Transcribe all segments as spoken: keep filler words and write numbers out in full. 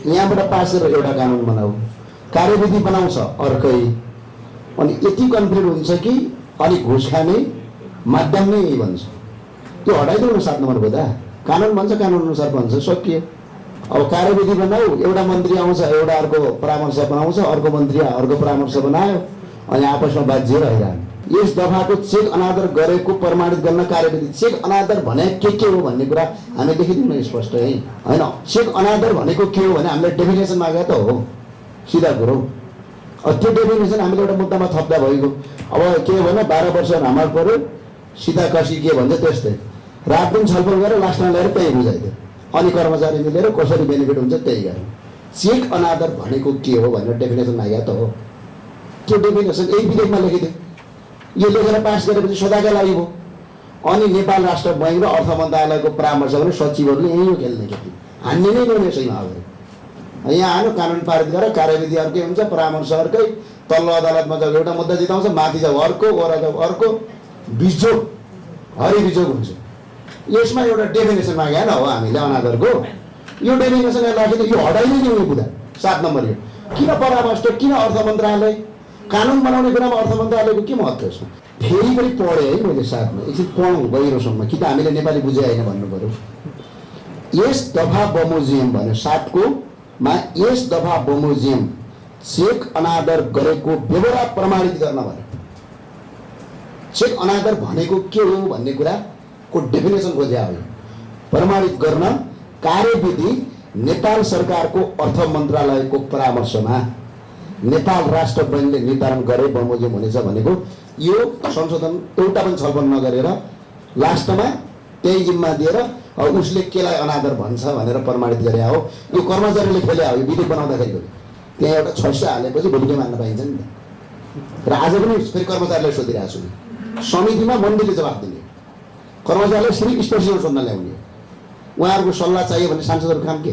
यहाँबाट पास गरेर एउटा कानुन बनाऊ, कार्यविधि बनाउँछ अर्कै, अनि यति कन्फ्लिक्ट हुन्छ कि अलिक घुस खाने माध्यम नै यही भन्छ। त्यो हटाइदेऊ न सात नम्बर हुँदा, कानुन भन्छ कानुन अनुसार भन्छ, सकियो। अब कार्यविधि बनाऊ, एउटा मन्त्री आउँछ, एउटा अर्को परामर्श बनाउँछ, अर्को मन्त्री अर्को परामर्श बनायो, अनि आपसमा बाजिएर हैरान। यस दफाको चेक अनादर गरेको प्रमाणित गर्न कार्यविधि, चेक अनादर भने के के हो भन्ने कुरा हामी देखिदिउँ न स्पष्ट है होइन। चेक अनादर भनेको के हो भने हामीले डेफिनेसन मागेको त हो, सिधा कुरो। अब त्यो डेफिनेसन हामीले एउटा मुद्दामा थप्दा भइगयो। अब के हो भने बाह्र वर्ष रामाल पऱ्यो, सिधा कसी के भन्छ त्यस्तै, रात दिन छलफल गरेर लास्टमा ल्याएर त्यही बुझाइदियो, अनि कर्मचारी मिलेर कसरी बेनिफिट हुन्छ त्यही गर्यो। चेक अनादर भनेको के हो भनेर डेफिनेसन मागेको त हो। त्यो डेफिनेसन यही विधेयकमा लेखिदियो, यो लेखेर पास गरेपछि सदाका लागि भयो। अनि नेपाल राष्ट्र बैङ्क र अर्थ मन्त्रालयको परामर्श भने सचिवहरूले यही हो खेल्ने खेती, हान्ने नै नहुने छैन। अब यहाँ आयो कानुन पारित गरेर कार्यविधि अर्कै हुन्छ, परामर्श अर्कै, तल्लो अदालतमा जब एउटा मुद्दा जिताउँछ माथि जब अर्को, ओरा जब अर्को, बिजोग हरि बिजोग हुन्छ। यसमा एउटा डेफिनेसन मागे न हो हामीले अनादरको, यो डेफिनेसन राखेर यो हटाइनै दिउने कुरा सात नम्बर। यो किन परामर्श, किन अर्थ मन्त्रालय, कानुन बनाउने बेलामा अर्थ मन्त्रालयको के महत्त्व छ? फेरि पनि पढेँ है मैले साथमा, एकछिन पढौँ गहिरोसम्म, कि त हामीले नेपाली बुझे होइन भन्नु पऱ्यो। यस दफा बमोजियम भन्यो सातको मा, यस दफा बमोजियम चेक अनादर गरेको व्यवहार प्रमाणित गर्न भन्यो। चेक अनादर भनेको के हो भन्ने कुराको डेफिनेसन खोज्या हो। प्रमाणित गर्न कार्यविधि नेपाल सरकारको अर्थ मन्त्रालयको परामर्शमा नेपाल राष्ट्र बैङ्कले निर्धारण गरे बमोजिम हुनेछ भनेको यो संशोधन एउटा पनि छलफल नगरेर लास्टमा त्यही जिम्मा दिएर उसले केलाई अनादर भन्छ भनेर प्रमाणित गरे हो। यो कर्मचारीले खेले हो, यो विधेयक बनाउँदाखेरि पनि त्यहाँ एउटा छैसा हालेपछि भोलिकै मान्न पाइन्छ नि त। र आज पनि फेरि कर्मचारीलाई सोधिरहेको छु, समितिमा मन्त्रीले जवाफ दिने, कर्मचारीलाई सिर्फ स्पष्टीकरण सोध्न ल्याउने, उहाँहरूको सल्लाह चाहियो भने सांसदहरूको काम के?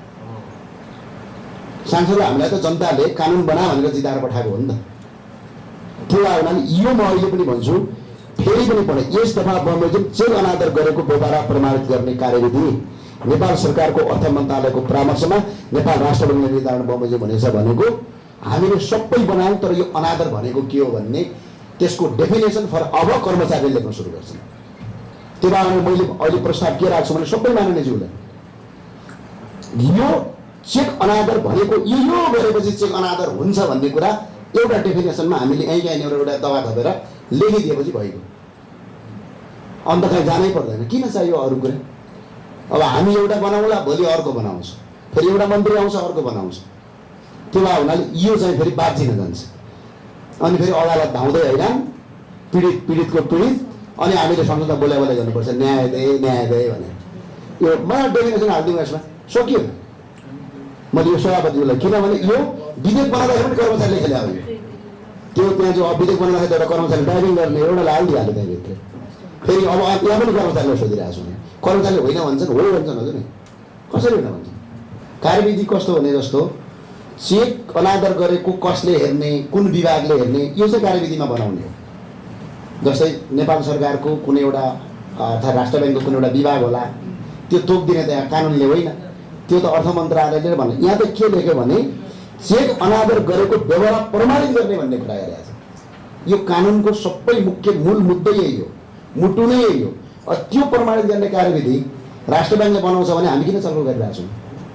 सांसदलाई हामीलाई त जनताले कानुन बना भनेर जिताएर पठाएको हो नि त। त्यो हुनाले यो म अहिले पनि भन्छु, फेरि पनि पढेँ, यस दफा बमोजिम चेक अनादर गरेको व्यवहार प्रमाणित गर्ने कार्यविधि नेपाल सरकारको अर्थ मन्त्रालयको परामर्शमा नेपाल राष्ट्र बैङ्कले निर्धारण बमोजिम हुनेछ भनेको हामीले सबै बनायौँ। तर यो अनादर भनेको के हो भन्ने त्यसको डेफिनेसन फर अब कर्मचारीले लेख्न सुरु गर्छन्। त्यो भएर मैले अहिले प्रस्ताव के राख्छु भने सबै माननीयज्यूलाई यो चेक अनादर भनेको यो यो गरेपछि चेक अनादर हुन्छ भन्ने कुरा एउटा डेफिनेसनमा हामीले यहीँ यहीँनिर एउटा दवा थपेर लेखिदिएपछि भइगयो, अन्त कहीँ जानै पर्दैन। किन चाहियो अरू कुरा? अब हामी एउटा बनाउँला, भोलि अर्को बनाउँछ, फेरि एउटा मन्त्री आउँछ अर्को बनाउँछ। त्यो भए हुनाले यो चाहिँ फेरि बाँचिन जान्छ, अनि फेरि अदालत धाउँदै हैरान, पीडित पीडितको पीडित, अनि हामीले संसदमा बोलाइ बोलाइ गर्नुपर्छ न्याय दे न्याय दे भनेर। यो मलाई डेफिनेसन हालिदिउँ यसमा, सकियो। मैले यो सभापतिलाई, किनभने यो विधेयक बनाउँदाखेरि पनि कर्मचारीले खेले हो। त्यो त्यहाँ जो विधेयक बनाउँदाखेरि एउटा कर्मचारी ड्राइभिङ गर्ने एउटालाई हालिदिइहाल्यो त्यहाँभित्र, फेरि अब त्यहाँ पनि कर्मचारीलाई सोधिरहेको छु। कर्मचारीले होइन भन्छन्, हो भन्छन्, हजुर नि कसरी होइन भन्छन्? कार्यविधि कस्तो भने जस्तो चेक अनादर गरेको कसले हेर्ने, कुन विभागले हेर्ने, यो चाहिँ कार्यविधिमा बनाउने हो। जस्तै नेपाल सरकारको कुनै एउटा अर्थात् राष्ट्र ब्याङ्कको कुनै एउटा विभाग होला, त्यो तोकिदिने त्यहाँ कानुनले होइन, त्यो त अर्थ मन्त्रालयले भन्ने। यहाँ त के लेख्यो भने चेक अनादर गरेको व्यवहार प्रमाणित गर्ने भन्ने कुरा गरेको छ। यो कानुनको सबै मुख्य मूल मुद्दै यही हो, मुटु नै यही हो। त्यो प्रमाणित गर्ने कार्यविधि राष्ट्र ब्याङ्कले बनाउँछ भने हामी किन छलफल गरिरहेको छौँ?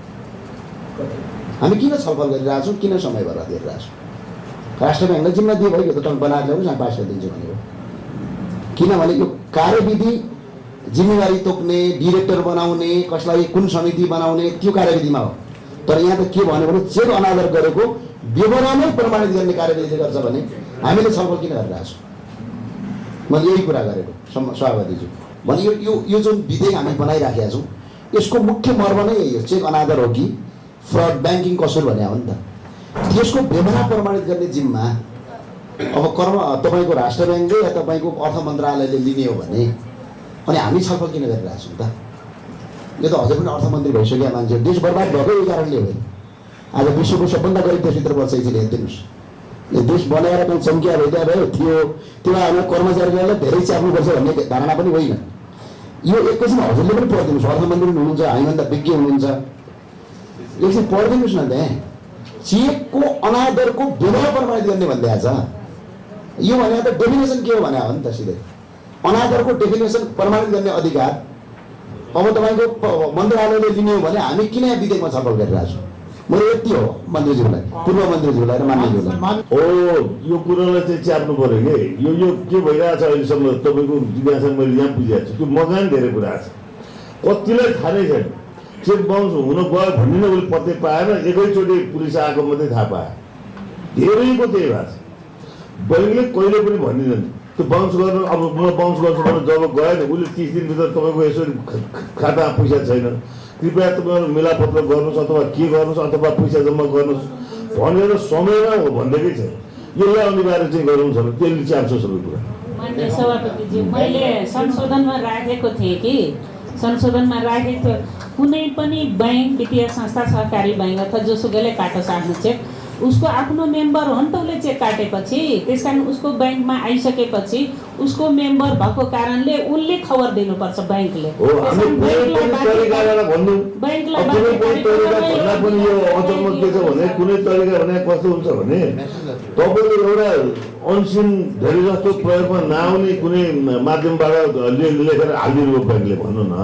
हामी किन छलफल गरिरहेको छौँ? किन समय बर्बाद गरिरहेको छौँ? राष्ट्र ब्याङ्कलाई जिम्मा दिए भयो, त तपाईँ बनाएर ल्याउनुहोस् हामी पास गरिदिन्छु भनेको। किनभने यो कार्यविधि जिम्मेवारी तोक्ने, डिरेक्टर बनाउने, कसलाई कुन समिति बनाउने त्यो कार्यविधिमा हो। तर यहाँ त के भन्यो भने चेक अनादर गरेको व्यवहार नै प्रमाणित गर्ने कार्यविधिले गर्छ भने हामीले छलफल किन गरिरहेको छौँ? मैले यही कुरा गरेको सभापतिज्यू। भने यो यो यो जुन विधेयक हामी बनाइराखेका छौँ यसको मुख्य मर्म नै यही हो, चेक अनादर हो कि फ्रड ब्याङ्किङ कसुर भने हो नि त। त्यसको व्यवहार प्रमाणित गर्ने जिम्मा अब कर्म तपाईँको राष्ट्र ब्याङ्कले या तपाईँको अर्थ मन्त्रालयले लिने हो भने अनि हामी छलफल किन गरिरहेको छौँ त? यो त हजुर पनि अर्थमन्त्री भइसकेका मान्छे, देश बर्बाद भएको यही कारणले हो। आज विश्वको सबभन्दा गरिब देशभित्र पर्छ, यसरी हेरिदिनुहोस्। यो देश बनाएर पनि सङ्ख्या भइदिया भयो थियो, त्यो हामी कर्मचारीहरूलाई धेरै च्याप्नुपर्छ भन्ने धारणा पनि होइन। यो एकैछिन हजुरले पनि पढिदिनुहोस्, अर्थमन्त्री पनि हुनुहुन्छ, हामीभन्दा विज्ञ हुनुहुन्छ। एकछिन पढिदिनुहोस् न त्यहाँ चेकको अनादरको विधा प्रमाणित गर्ने भनिदिएको छ। यो भने त डेफिनेसन के हो भने हो नि त सिधै अनादरको डेफिनेसन प्रमाणित गर्ने अधिकार अब तपाईँको मन्त्रालयले लिने हो भने हामी किन विधेयकमा छलफल गरिरहेको छौँ। म यति हो मन्त्रीज्यूलाई पूर्व मन्त्रीज्यूलाई र मान्यज्यूलाई हो यो कुरालाई चाहिँ च्याप्नु पऱ्यो कि यो यो के भइरहेछ अहिलेसम्म तपाईँको जिज्ञासा मैले यहाँ बुझिरहेको छु त्यो मगान धेरै कुरा छ कतिलाई थाहा नै छैन चेक बाउन्स हुन गयो भन्ने नै उसले पत्तै पाएन एकैचोटि पुलिस आएको मात्रै थाहा पायो धेरैको त्यही भएको छ। बैङ्कले कहिले पनि भनिदिँदैन त्यो बाउन्स गर्नु अब म बाउन्स गर्छु भने जब गयो नि उसले तिस दिनभित्र तपाईँको यसरी खाता पैसा छैन कृपया तपाईँहरू मिलापत्र गर्नुहोस् अथवा के गर्नुहोस् अथवा पैसा जम्मा गर्नुहोस् भनेर समयमा हो भन्दैकै छ। यसलाई अनिवार्य चाहिँ गराउनु छ त्यसले च्याप्छ सबै कुरा। माननीय सभापतिज्यू मैले संशोधनमा राखेको थिएँ कि संशोधनमा राखेको थियो कुनै पनि बैंक वित्तीय संस्था सहकारी बैंक अथवा जोसुकैले काटोस् आफ्नो चेक उसको आफ्नो मेम्बर हो नि त उसले चेक काटेपछि त्यस कारण उसको बैंकमा आइसकेपछि उसको मेम्बर भएको कारणले उसले खबर दिनुपर्छ बैंकले। कुनै तरिका भने कस्तो हुन्छ भने तपाईँले एउटा अनसिन धेरै जस्तो प्रयोगमा नआउने कुनै माध्यमबाट लेखेर हालिदिनु ब्याङ्कले भन्नु न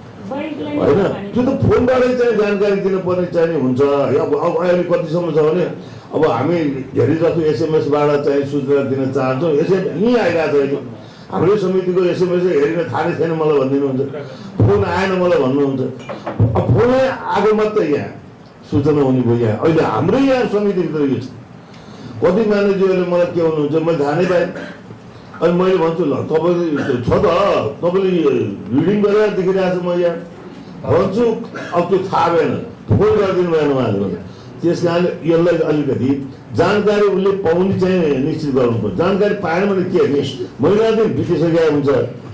होइन त्यो त फोनबाटै चाहिँ जानकारी दिनुपर्ने चाहिँ हुन्छ। अब अब अहिले कतिसम्म छ भने अब हामी धेरै जस्तो एसएमएसबाट चाहिँ सूचना दिन चाहन्छौँ यसै यहीँ आइरहेको छ अहिले हाम्रै समितिको एसएमएस हेरेर थाहा नै छैन मलाई भनिदिनुहुन्छ फोन आएन मलाई भन्नुहुन्छ। अब फोनै आएको मात्रै यहाँ सूचना हुने भयो यहाँ अहिले हाम्रै यहाँ समितिभित्र यो छ। कति म्यानेजरले मलाई के भन्नुहुन्छ मैले थाहा नै पाएँ अनि मैले भन्छु ल तपाईँले छ त तपाईँले रिडिङ गरेर देखिरहेको छु म यहाँ भन्छु अब त्यो थाहा भएन फोन गरिदिनु भएन उहाँहरूले त्यस कारणले यसलाई अलिकति जानकारी उसले पाउने चाहिँ निश्चित गर्नुपर्छ। जानकारी पाएन भने के नि महिना दिन बितिसकेको हुन्छ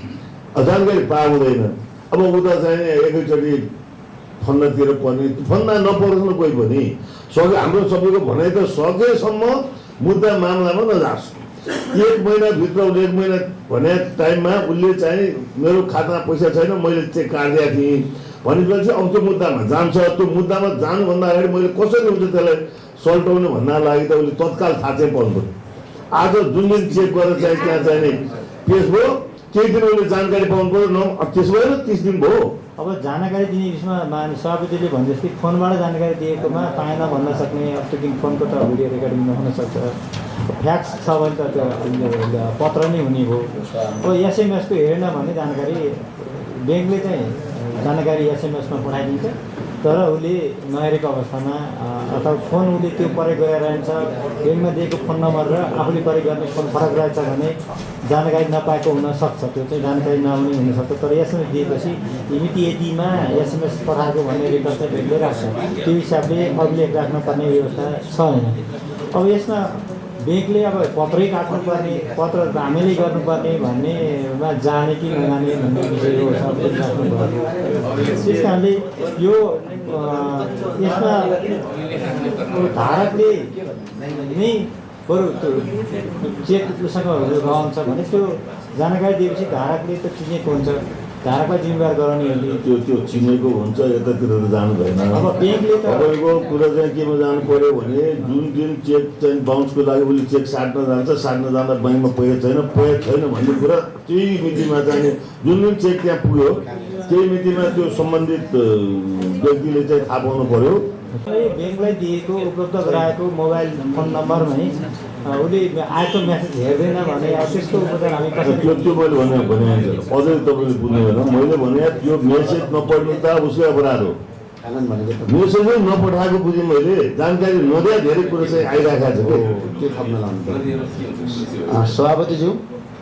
जानकारी पाए हुँदैन अब उता चाहिँ एकैचोटि फन्दातिर पर्ने फन्दा नपरोस् न कोही पनि सके हाम्रो सबैको भनाइ त सकेसम्म मुद्दा मामलामा नजाओस्। एक महिनाभित्र उसले एक महिना भने टाइममा उसले चाहिँ मेरो खातामा पैसा छैन मैले चेक काटिदिएको थिएँ भनेपछि अब त्यो मुद्दामा जान्छ। त्यो मुद्दामा जानुभन्दा अगाडि मैले कसरी हुन्छ त्यसलाई सल्टाउने भन्दा लागि त उसले तत्काल थाहा चाहिँ पाउनु पऱ्यो। आज जुन दिन चेक गरेर चाहिँ त्यहाँ चाहिँ पेस भयो केही दिन उसले जानकारी पाउनु पऱ्यो न त्यसो भएन तिस दिन भयो। अब जानकारी दिने विषयमा माननीय सभापतिले भने जस्तै फोनबाट जानकारी दिएकोमा पाएन भन्न सक्ने अब त्यो दिन फोनको त भिडियो रेकर्डिङ नहुनसक्छ फ्याक्स छ भने त त्यो पत्र नै हुने भयो। अब एसएमएसको हेरेन भने जानकारी ब्याङ्कले चाहिँ जानकारी एसएमएसमा पठाइदिन्छ तर उसले नहेरेको अवस्थामा अथवा फोन उसले त्यो प्रयोग गरेर रहन्छ ब्याङ्कमा दिएको फोन नम्बर र आफूले प्रयोग गर्ने फोन फरक रहेछ भने जानकारी नपाएको हुनसक्छ त्यो चाहिँ जानकारी नहुने हुनसक्छ। तर एसएमएस दिएपछि मिति यतिमा एसएमएस पठाएको भन्ने रेकर्ड चाहिँ ब्याङ्कले राख्छ त्यो हिसाबले अभिलेख राख्नुपर्ने व्यवस्था छैन। अब यसमा ब्याङ्कले अब पत्रै काट्नुपर्ने पत्र हामीले गर्नुपर्ने भन्नेमा जाने कि नजाने भन्ने विषय हो सबैले राख्नुभयो। त्यस कारणले यो यसमा धारकले नै बरु त्यो चेक उसँग रहन्छ भने त्यो जानकारी दिएपछि धारकले त चिनेको हुन्छ धारकलाई जिम्मेवार गराउनेहरूले त्यो त्यो चिनेको हुन्छ यतातिर त जानु भएन। अब ब्याङ्कले त तपाईँको कुरा चाहिँ केमा जानु पर्यो भने जुन दिन चेक चाहिँ बाउन्सको लागि उसले चेक साट्न जान्छ साट्न जाँदा ब्याङ्कमा पैसा छैन पैसा छैन भन्ने कुरा त्यही मितिमा चाहिँ जुन दिन चेक त्यहाँ पुग्यो त्यही मितिमा त्यो सम्बन्धित व्यक्तिले चाहिँ थाहा पाउनु पर्यो। ब्याङ्कलाई दिएको उपलब्ध गराएको मोबाइल फोन नम्बरमा नि उसले आएको मेसेज हेर्दैन भने त्यस्तो उपचार हामी त्यो त्यो मैले भने भने अझै तपाईँले बुझ्नु भएन मैले भने त्यो मेसेज नपढ्नु त उसकै अपराध हो। मेसेजै नपठाएको बुझेँ मैले जानकारी नदिया धेरै कुरो चाहिँ आइरहेको छ त्यो थप्न लाउनु सभापतिज्यू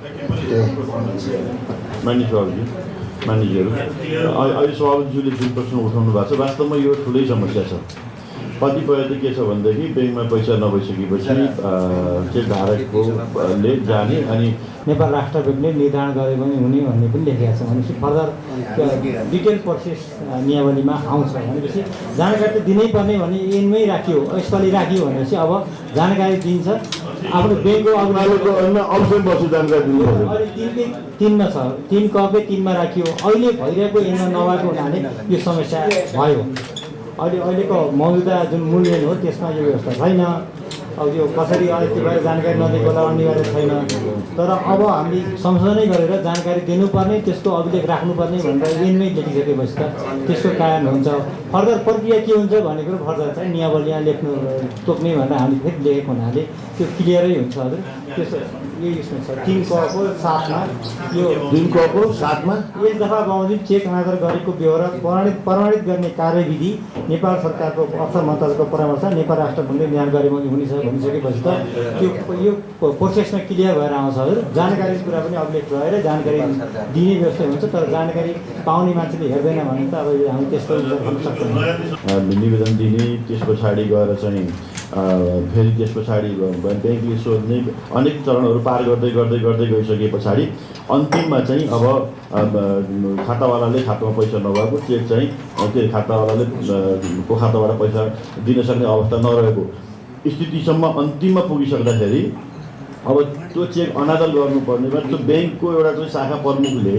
मानिस सभापति मानिसहरू अहिले सभापतिज्यूले जुन प्रश्न उठाउनु भएको छ वास्तवमा यो ठुलै समस्या छ। कतिपय चाहिँ के छ भनेदेखि ब्याङ्कमा पैसा नभइसकेपछि चेक धारकले जाने अनि नेपाल राष्ट्र ब्याङ्कले निर्धारण गरे पनि हुने भन्ने पनि लेखेको छ भनेपछि फर्दर डिटेल प्रोसेस नियमावलीमा आउँछ भनेपछि जानकारी त दिनै पर्ने भने एनमै राखियो यसपालि राखियो भनेपछि अब जानकारी दिन्छ आफ्नो ब्याङ्कको अगाडिको अवसर बस्यो जानकारी दिनु अहिले तिनकै तिनमा छ तिन ककै तिनमा राखियो अहिले भइरहेको एनमा नभएको हुनाले यो समस्या भयो। अहिले अहिलेको मौजूदा जुन मूल्य हो त्यसमा यो व्यवस्था छैन। अब यो कसरी अहिले बारे जानकारी नदिएको होला अनिवार्य छैन। तर अब हामीले संशोधनै गरेर जानकारी दिनुपर्ने, त्यसको अभिलेख राख्नुपर्ने भनेर ऐनमै लेखिसकेपछि त त्यसको कारण हुन्छ। फर्दर प्रक्रिया के हुन्छ भन्ने कुरो फर्दर चाहिँ नियमावली यहाँ लेख्नु तोक्ने भनेर हामीले फेरि लेखेको हुनाले त्यो क्लियरै हुन्छ हजुर। त्यसो यही यसमा छ तिन कको साथमा यो तिन कको साथमा एक दफा बमोजिम चेक अनादर गरेको ब्यौरा प्रमाणित प्रमाणित गर्ने कार्यविधि नेपाल सरकारको अर्थ मन्त्रालयको परामर्श नेपाल राष्ट्र मन्त्री निर्माण गरे हुनेछ भनिसकेपछि त त्यो यो प्रोसेसमा क्लियर भएर आउँछ हजुर। जानकारीको कुरा पनि अभिलेख रहेर जानकारी दिने व्यवस्था हुन्छ, तर जानकारी पाउने मान्छेले हेर्दैन भने त अब हामी त्यस्तो गर्न सक्दैनौँ। निवेदन दिने, त्यस पछाडि गएर चाहिँ फेरि त्यस पछाडि ब्याङ्कले सोध्ने अनेक चरणहरू पार गर्दै गर्दै गर्दै गइसके पछाडि अन्तिममा चाहिँ अब खातावालाले खातामा पैसा नभएको चेक चाहिँ त्यो खातावालाले को खाताबाट पैसा दिन सक्ने अवस्था नरहेको स्थितिसम्म अन्तिममा पुगिसक्दाखेरि अब त्यो चेक अनादर गर्नुपर्नेमा त्यो ब्याङ्कको एउटा चाहिँ शाखा प्रमुखले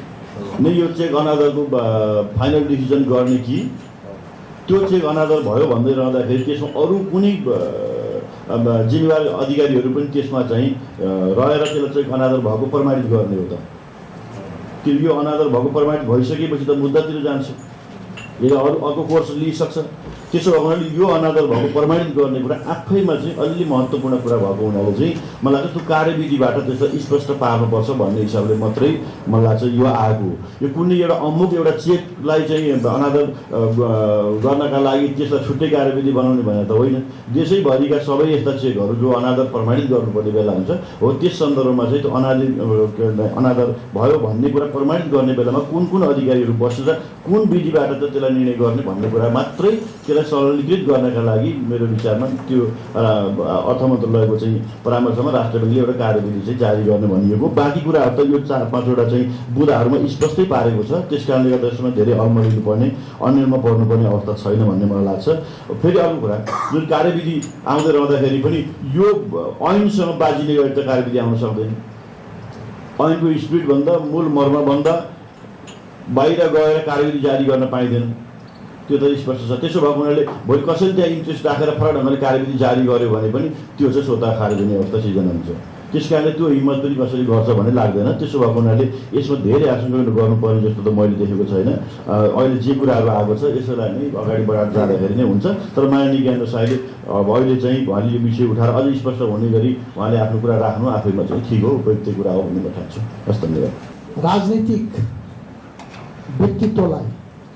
नै यो चेक अनादरको फाइनल डिसिजन गर्ने कि त्यो चेक अनादर भयो भन्दै रहँदाखेरि त्यसमा अरू कुनै जिम्मेवार अधिकारीहरू पनि त्यसमा चाहिँ रहेर त्यसलाई चेक अनादर भएको प्रमाणित गर्ने हो त। त्यो यो अनादर भएको प्रमाणित भइसकेपछि त मुद्दातिर जान्छ, यसले अरू अर्को कोर्स लिइसक्छ। त्यसो भएको हुनाले यो अनादर भएको प्रमाणित गर्ने कुरा आफैमा चाहिँ अलि महत्त्वपूर्ण कुरा भएको हुनाले चाहिँ मलाई लाग्छ त्यो कार्यविधिबाट त्यसलाई स्पष्ट पार्नुपर्छ भन्ने हिसाबले मात्रै मलाई लाग्छ यो आएको। यो कुनै एउटा अमुक एउटा चेकलाई चाहिँ अनादर गर्नका लागि त्यसलाई छुट्टै कार्यविधि बनाउने भने त होइन। देशैभरिका सबै यस्ता चेकहरू जो अनादर प्रमाणित गर्नुपर्ने बेला हुन्छ हो त्यस सन्दर्भमा चाहिँ त्यो अनादर अनादर भयो भन्ने कुरा प्रमाणित गर्ने बेलामा कुन कुन अधिकारीहरू बस्छ, कुन विधिबाट त त्यसलाई निर्णय गर्ने भन्ने कुरा मात्रै सरलीकृत गर्नका लागि मेरो विचारमा त्यो अर्थ मन्त्रालयको चाहिँ परामर्शमा राष्ट्र ब्याङ्कले एउटा कार्यविधि चाहिँ जारी गर्ने भनिएको। बाँकी कुराहरू त यो चार पाँचवटा चाहिँ बुँदाहरूमा स्पष्टै पारेको छ, त्यस कारणले गर्दा यसमा धेरै अल्मलिनुपर्ने अन्यलमा पर्नुपर्ने अवस्था छैन भन्ने मलाई लाग्छ। फेरि अर्को कुरा जुन कार्यविधि आउँदै रहँदाखेरि पनि यो ऐनसँग बाजिने गरी त कार्यविधि आउन सक्दैन। ऐनको स्पिडभन्दा मूल मर्मभन्दा बाहिर गएर कार्यविधि जारी गर्न पाइँदैन, त्यो त स्पष्ट छ। त्यसो भएको हुनाले भोलि कसैले त्यहाँ इन्ट्रेस्ट राखेर फरक ढङ्गले कार्यविधि जारी गर्यो भने पनि त्यो चाहिँ स्वतः खारेज हुने अवस्था सिर्जना हुन्छ। त्यस कारणले त्यो हिम्मत पनि कसैले गर्छ भन्ने लाग्दैन। त्यसो भएको हुनाले यसमा धेरै आशंका गर्नुपर्ने जस्तो त मैले देखेको छैन। अहिले जे कुराहरू आएको छ यसलाई नै अगाडि बढाएर जाँदाखेरि नै हुन्छ। तर माननीय ज्ञान साईले अब अहिले चाहिँ उहाँले यो विषय उठाएर अझै स्पष्ट हुने गरी उहाँले आफ्नो कुरा राख्नु आफैमा चाहिँ ठिक हो, उपयुक्त कुरा हो भन्ने म ठान्छु। हस्, धन्यवाद। राजनीतिक व्यक्तित्वलाई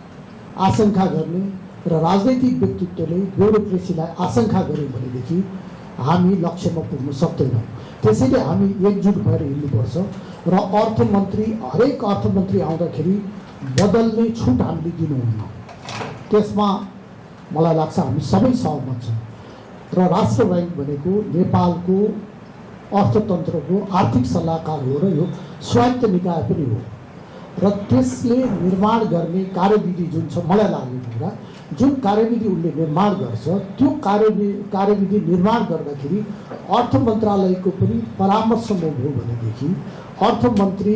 आशंका गर्ने र राजनैतिक व्यक्तित्वले ब्युरोक्रेसीलाई आशंका गऱ्यौँ भनेदेखि हामी लक्ष्यमा पुग्न सक्दैनौँ। त्यसैले हामी एकजुट भएर हिँड्नुपर्छ र अर्थमन्त्री हरेक अर्थमन्त्री आउँदाखेरि बदल्ने छुट हामीले दिनुहुन्न। त्यसमा मलाई लाग्छ हामी सबै सहमत छौँ। र राष्ट्र ब्याङ्क भनेको नेपालको अर्थतन्त्रको आर्थिक सल्लाहकार हो र यो स्वायत्त निकाय पनि हो र त्यसले निर्माण गर्ने कार्यविधि जुन छ मलाई लागेको कुरा जुन कार्यविधि उसले निर्माण गर्छ त्यो कार्यविधि कार्यविधि निर्माण गर्दाखेरि अर्थ मन्त्रालयको पनि परामर्शमा हो भनेदेखि अर्थमन्त्री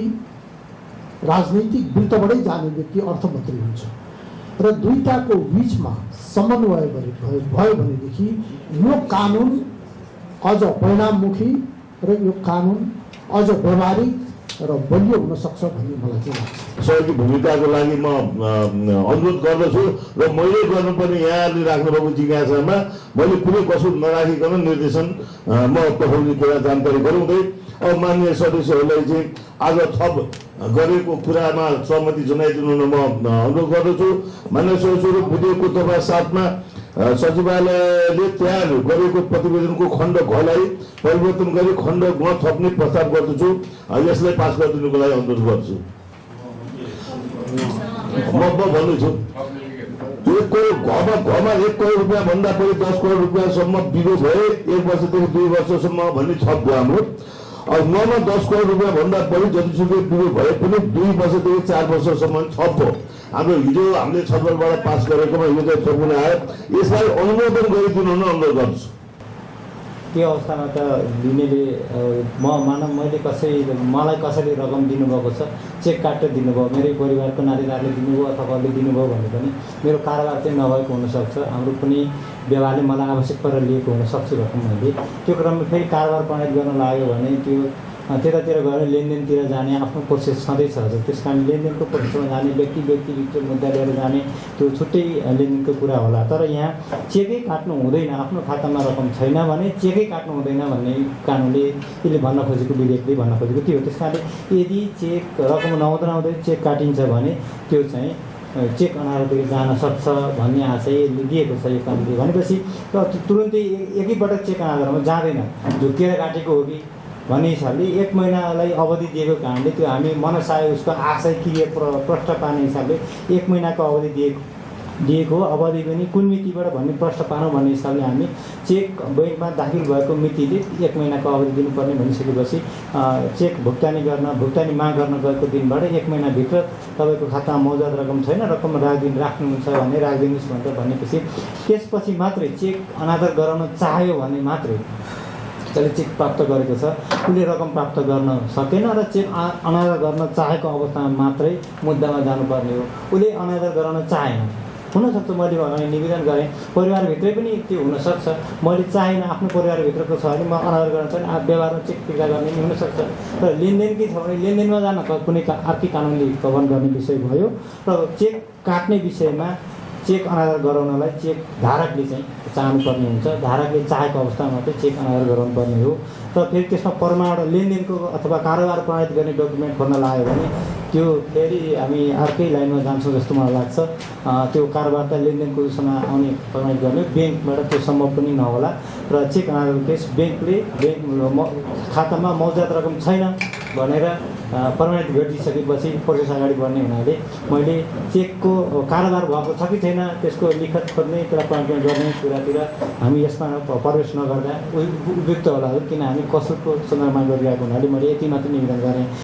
राजनैतिक वृत्तबाटै जाने व्यक्ति अर्थमन्त्री हुन्छ र दुईटाको बिचमा समन्वय भयो भनेदेखि यो कानुन अझ परिणाममुखी र यो कानुन अझ व्यवहारिक र बलियो हुन सक्छ भन्ने मलाई चाहिँ लाग्छ। सहयोगी भूमिकाको लागि म अनुरोध गर्दछु र मैले गर्नुपर्ने यहाँले राख्नुभएको जिज्ञासामा मैले कुनै कसुर नराखिकन निर्देशन म पठाउने कुरा जानकारी गराउँदै अब माननीय सदस्यहरूलाई चाहिँ आज थप गरेको कुरामा सहमति जनाइदिनु म अनुरोध गर्दछु। माननीय सदस्यहरू विधेयकको तपाईँ साथमा सचिवालयले तयार गरेको प्रतिवेदनको खण्ड घलाई परिवर्तन गरी खण्ड ग थप्ने प्रस्ताव गर्दछु। यसलाई पास गरिदिनुको लागि अनुरोध गर्छु। म भन्दैछु एक करोड घरमा घरमा एक करोड रुपियाँ भन्दा बढी दस करोड रुपियाँसम्म बिरो भए एक वर्षदेखि दुई वर्षसम्म भन्ने छप भयो हाम्रो। अब नौमा दस करोड रुपियाँ भन्दा बढी जतिसुकै बिरो भए पनि दुई वर्षदेखि चार वर्षसम्म छप हो। हाम्रो हिजो हामीले छलफलबाट पास गरेकोमा यो चाहिँ थप्न आयो, यसलाई अनुमोदन गरिदिनु हुन अनुरोध गर्छु। त्यो अवस्थामा त लिनेले म मानव मैले कसै मलाई कसैले रकम दिनुभएको छ चेक काटेर दिनुभयो मेरै परिवारको नातेदारले दिनुभयो अथवा कसले दिनुभयो भने पनि मेरो कारोबार चाहिँ नभएको हुनसक्छ हाम्रो कुनै व्यवहारले मलाई आवश्यक परेर लिएको हुनसक्छ रकम मैले त्यो क्रममा फेरि कारोबार प्रणाली गर्न लाग्यो भने त्यो त्यतातिर गएर लेनदेनतिर जाने आफ्नो प्रोसेस सधैँ छ हजुर त्यस कारण लेनदेनको प्रोसेसमा जाने व्यक्ति व्यक्तिभित्र मुद्दा लिएर जाने त्यो छुट्टै लेनदेनको कुरा होला तर यहाँ चेकै काट्नु हुँदैन आफ्नो खातामा रकम छैन भने चेकै काट्नु हुँदैन भन्ने कानुनले यसले भन्न खोजेको विधेयकले भन्न खोजेको त्यो हो त्यस कारणले यदि चेक रकम नहुँदा नहुँदै चेक काटिन्छ भने त्यो चाहिँ चेक अनारोतिर जान सक्छ भन्ने आशय दिएको छ यो कानुनले भनेपछि तुरुन्तै एकैपटक चेक अनारोमा जाँदैन झुकेर काटेको हो कि भन्ने हिसाबले एक महिनालाई अवधि दिएको कारणले त्यो हामी मनसाय उसको आशय क्रिया प्र प्रष्ट पार्ने हिसाबले एक महिनाको अवधि दिएको दिएको अवधि पनि कुन मितिबाट भन्ने प्रश्न पारौँ भन्ने हिसाबले हामी चेक बैङ्कमा दाखिल भएको मितिले एक महिनाको अवधि दिनुपर्ने भनिसकेपछि चेक भुक्तानी गर्न भुक्तानी माग गर्न गएको दिनबाट एक महिनाभित्र तपाईँको खातामा मौजूद रकम छैन रकम राखिदिनु राख्नुहुन्छ भने राखिदिनुहोस् भनेर भनेपछि त्यसपछि मात्रै चेक अनादर गराउन चाह्यो भने मात्रै जसले चेक प्राप्त गरेको छ उसले रकम प्राप्त गर्न सकेन र चेक अनादर गर्न चाहेको अवस्थामा मात्रै मुद्दामा जानुपर्ने हो उसले अनादर गराउन चाहेन हुनसक्छ मैले अगाडि निवेदन गरेँ परिवारभित्रै पनि त्यो हुनसक्छ मैले चाहेन आफ्नो परिवारभित्रको छ भने म अनादर गर्न चाहन्छु व्यवहारमा चेक फिर्ता गर्ने पनि हुनसक्छ तर लेनदेनकै छ भने लेनदेनमा जान कुनै आर्थिक कानुनले कभर गर्ने विषय भयो र चेक काट्ने विषयमा चेक अनादर गराउनलाई चेक धारकले चाहिँ चाहनुपर्ने हुन्छ धारकले चाहेको अवस्थामा चाहिँ चेक अनादर गराउनु पर्ने हो र फेरि त्यसमा प्रमाण लेनदेनको अथवा कारोबार प्रमाणित गर्ने डकुमेन्ट खोल्न लाग्यो भने त्यो फेरि हामी अर्कै लाइनमा जान्छौँ जस्तो मलाई लाग्छ त्यो कारोबार त लेनदेनको उसमा आउने प्रमाणित गर्ने ब्याङ्कबाट त्यो सम्भव पनि नहोला र चेक अनादर केस ब्याङ्कले ब्याङ्क खातामा मौजूद रकम छैन भनेर प्रमाणित गरिदिइसकेपछि प्रोसेस अगाडि बढ्ने हुनाले मैले चेकको कारोबार भएको छ कि छैन त्यसको लिखत खोज्ने त्यसलाई प्रमाणित गर्ने कुरातिर हामी यसमा प्रवेश नगर्दा उपयुक्त होला किन हामी कसुरको सन्दर्भमा गरिरहेको हुनाले मैले यति मात्र निवेदन गरेँ।